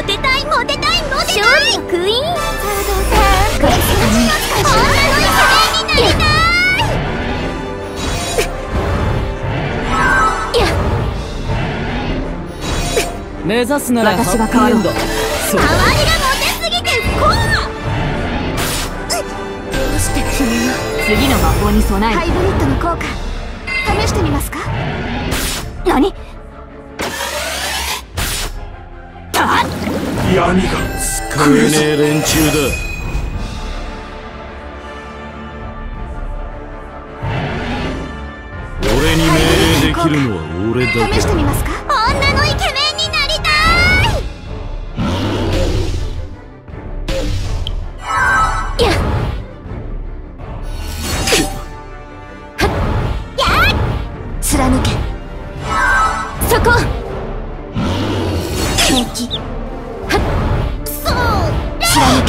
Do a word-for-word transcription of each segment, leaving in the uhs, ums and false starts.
テたいモテたいモテたい勝利のクイーン。女のイケメンになりたい。 目指すなら私は変わるんだ。 周りがモテすぎて不幸。どうして君は次の魔法に備える。 ハイブリッドの効果試してみますか。 何？ 闇が食えねえ連中だ。俺に命令できるのは俺だけだ。 試してみますか。女のイケメンになりたい。やっやっ貫けそこ。平気そう貫け。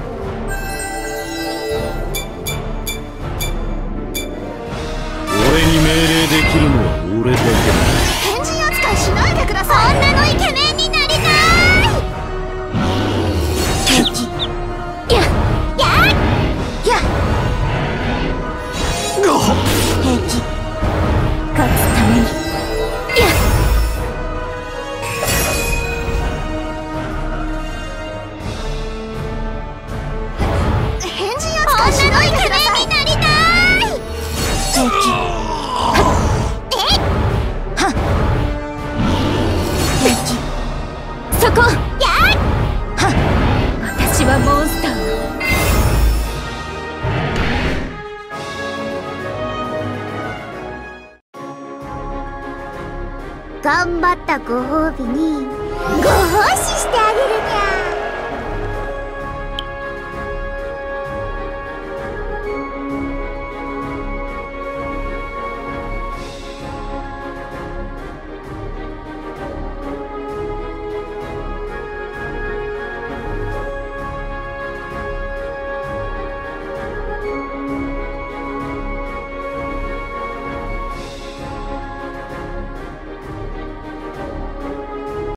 俺に命令できるのは俺だけだ。 変人扱いしないでください。女のイケメンになりたい。平気やっやっやっ平気勝つためにやっ変人扱いしないでください。女のイケメンになりたい。平気そこやっはっ私はモンスター。頑張ったご褒美に